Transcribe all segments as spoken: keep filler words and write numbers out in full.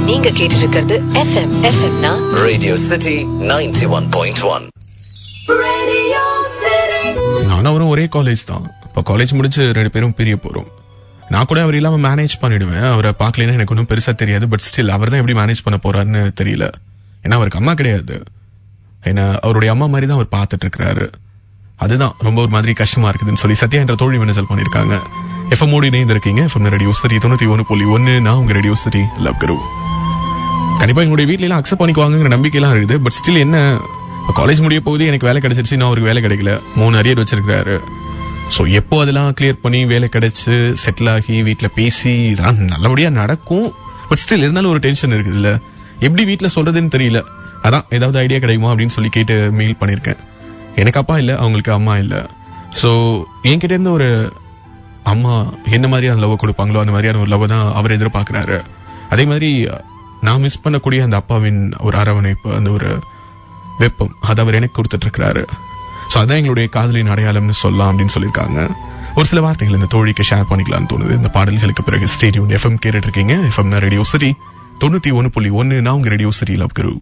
நீங்க கேட்டுட்டு இருக்கிறது எஃப்எம். எஃப்எம்னா radio city ninety one point one. நானும் அவரும் ஒரே காலேஜ் தான். இப்போ காலேஜ் முடிச்சு ரெண்டு பேரும் பிரிய போறோம். நான் கூட அவர் இல்லாம மேனேஜ் பண்ணிடுவேன். அவரை பார்க்கலன்னா எனக்கு ஒன்றும் பெருசா தெரியாது. பட் ஸ்டில் அவர் தான் எப்படி மேனேஜ் பண்ண போறாருன்னு தெரியல. ஏன்னா அவருக்கு அம்மா கிடையாது. ஏன்னா அவருடைய அம்மா மாதிரி தான் அவர் பார்த்துட்டு இருக்கிறாரு. அதுதான் ரொம்ப ஒரு மாதிரி கஷ்டமா இருக்குதுன்னு சொல்லி சத்யா என்ற தோழி மின்னசல் பண்ணிருக்காங்க. எஃப்எம் ஓடி இணைந்து இருக்கீங்க. எஃப்எம் ரேடியோ சரி தொண்ணூத்தி ஒன்னு புள்ளி ஒன்னு. நான் உங்க ரேடியோ சரி லவ் குரு. கண்டிப்பா எங்களுடைய வீட்ல எல்லாம் அக்செப்ட் பண்ணிக்குவாங்கிற நம்பிக்கை எல்லாம் இருக்குது. பட் ஸ்டில் என்ன, காலேஜ் முடிய போகுது, எனக்கு வேலை கிடைச்சிருச்சு, நான் அவருக்கு வேலை கிடைக்கல, மூணு அரியர் வச்சிருக்காரு. ஸோ எப்போ அதெல்லாம் கிளியர் பண்ணி வேலை கிடைச்சு செட்டில் ஆகி வீட்டில் பேசி இதெல்லாம் நல்லபடியா நடக்கும். பட் ஸ்டில் இருந்தாலும் ஒரு டென்ஷன் இருக்குதுல்ல, எப்படி வீட்டில் சொல்றதுன்னு தெரியல. அதான் ஏதாவது ஐடியா கிடைக்குமா அப்படின்னு சொல்லி கேட்டு மெயில் பண்ணியிருக்கேன். எனக்கு அப்பா இல்லை, அவங்களுக்கு அம்மா இல்லை. ஸோ என்கிட்ட இருந்து ஒரு அம்மா என்ன மாதிரியான லவ் கொடுப்பாங்களோ அந்த மாதிரியான ஒரு லவ் தான் அவர் எதிர்பார்க்கிறாரு. அதே மாதிரி நான் மிஸ் பண்ணக்கூடிய அந்த அப்பாவின் ஒரு அரவணைப்பு, அந்த ஒரு வெப்பம், அது அவர் எனக்கு கொடுத்துட்டு இருக்கிறாரு. ஸோ அதான் எங்களுடைய காதலின் அடையாளம்னு சொல்லலாம் அப்படின்னு சொல்லியிருக்காங்க. ஒரு சில வார்த்தைகள் இந்த தோழிக்கு ஷேர் பண்ணிக்கலாம்னு தோணுது. இந்த பாடல்களுக்கு பிறகு ஸ்டேடியம் எஃப்எம் கேட்டுட்டு இருக்கீங்க. எஃப்எம் ரேடியோ சிட்டி தொண்ணூத்தி ஒன்னு புள்ளி ஒன்னு. நான் உங்க radio city love guru.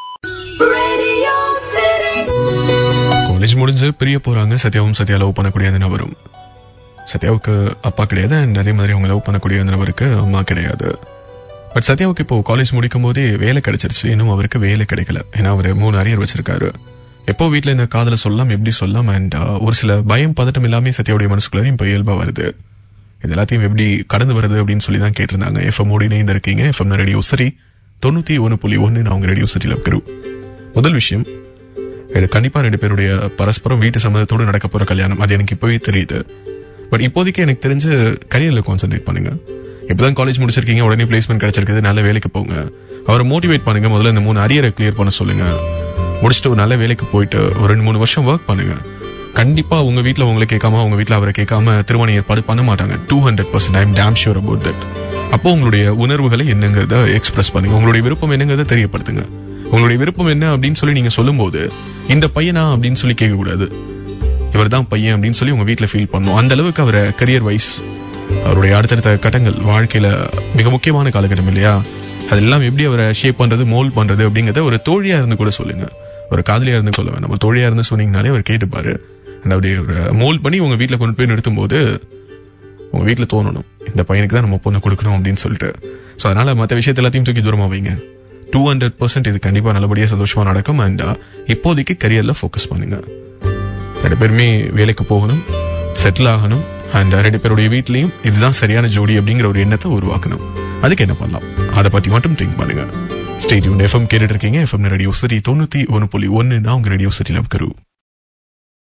College முடிஞ்சு பிரிய போறாங்க. சத்யாவும் சத்யா லவ் பண்ணக்கூடிய அந்த நபரும். சத்யாவுக்கு அப்பா கிடையாது, அண்ட் அதே மாதிரி அவங்க லவ் பண்ணக்கூடிய அந்த நபருக்கு அம்மா கிடையாது. பட் சத்யாவுக்கு இப்போ காலேஜ் முடிக்கும் போதே வேலை கிடைச்சிருச்சு. இன்னும் அவருக்கு வேலை கிடைக்கல. ஏன்னா அவர் மூணு அரியர் வச்சிருக்காரு. எப்போ வீட்டுல இந்த காதலை சொல்லலாம், எப்படி சொல்லலாம், அண்ட் ஒரு சில பயம் பதட்டம் எல்லாமே சத்யாவுடைய மனசுக்குள்ளாரையும் இப்போ இயல்பா வருது. இது எல்லாத்தையும் எப்படி கடந்து வருது அப்படின்னு சொல்லி தான் கேட்டிருந்தாங்க. எஃப்எம் ஓடி இணைந்து இருக்கீங்க. எஃப்எம் ரேடியோ சரி தொண்ணூத்தி ஒன்னு புள்ளி ஒன்னு. நான் உங்க ரேடியோ சரி லவ் குரு. முதல் விஷயம், இது கண்டிப்பா ரெண்டு பேருடைய பரஸ்பரம் வீட்டு சம்மதத்தோடு நடக்க போற கல்யாணம். அது எனக்கு இப்பவே தெரியுது. பட் இப்போதைக்கு எனக்கு தெரிஞ்சு கரியர்ல கான்சென்ட்ரேட் பண்ணுங்க. இப்பதான் காலேஜ் முடிச்சிருக்கீங்க, உடனே பிளேஸ்மெண்ட் கிடைச்சிருக்குது, நல்ல வேலைக்கு போங்க. அவரை மோட்டிவேட் பண்ணுங்க. முதல்ல இந்த மூணு அரியரை கிளியர் பண்ண சொல்லுங்க. முடிச்சுட்டு ஒரு நல்ல வேலைக்கு போயிட்டு ஒரு ரெண்டு மூணு வருஷம் ஒர்க் பண்ணுங்க. கண்டிப்பா உங்க வீட்டுல உங்களை கேட்காம, உங்க வீட்டுல அவரை கேட்காம திருமண ஏற்பாடு பண்ண மாட்டாங்க. Two hundred percent I am damn sure about that. அப்போ உங்களுடைய உணர்வுகளை என்னங்கிறத எக்ஸ்பிரஸ் பண்ணுங்க. உங்களுடைய விருப்பம் என்னங்கிறத தெரியப்படுத்துங்க. உங்களுடைய விருப்பம் என்ன அப்படின்னு சொல்லி நீங்க சொல்லும் போது இந்த பையனா அப்படின்னு சொல்லி கேட்க கூடாது, இவர் தான் பையன் அப்படின்னு சொல்லி உங்க வீட்டுல ஃபீல் பண்ணும். அந்த அளவுக்கு அவரை கரியர் வைஸ் அவருடைய அடுத்தடுத்த கட்டங்கள் வாழ்க்கையில மிக முக்கியமான காலகட்டம் இல்லையா, அதெல்லாம் எப்படி அவரை ஷேப் பண்றது, மோல்ட் பண்றது அப்படிங்கறத ஒரு தோழியா இருந்து கூட சொல்லுங்க. ஒரு காதலியா இருந்து சொல்ல வேண்டாம், ஒரு தோழியா இருந்து சொன்னீங்கனாலே அவர் கேட்டுப்பாரு. அந்த அப்படியே மோல்ட் பண்ணி உங்க வீட்டுல கொண்டு போய் நிறுத்தும் போது உங்க வீட்டுல தோணணும், இந்த பையனுக்கு தான் நம்ம பொண்ணு கொடுக்கணும் அப்படின்னு சொல்லிட்டு. ஸோ அதனால மற்ற விஷயத்த எல்லாத்தையும் தூக்கி தூரமா வைங்க. டூ ஹண்ட்ரட் பர்சன்ட் இது கண்டிப்பா நல்லபடியா சந்தோஷமா நடக்கும். அண்ட் இப்போதைக்கு கரியர்ல ஃபோக்கஸ் பண்ணுங்க. ரெண்டு பேருமே வேலைக்கு போகணும், செட்டில் ஆகணும், அண்ட் ரெண்டு பேருடைய வீட்லயும் இதுதான் சரியான ஜோடி அப்படிங்கிற ஒரு எண்ணத்தை உருவாக்கணும். அதுக்கு என்ன பண்ணலாம் அதை பத்தி மட்டும் திங்க் பண்ணுங்க. Stay tuned. எஃப்எம் கேட்டுட்டு இருக்கீங்க. எஃப்எம் ரேடியோ சிட்டி தொண்ணூத்தி ஒன்னு புள்ளி ஒன்னு. நான் உங்க ரேடியோ சிட்டி லவ் குரு.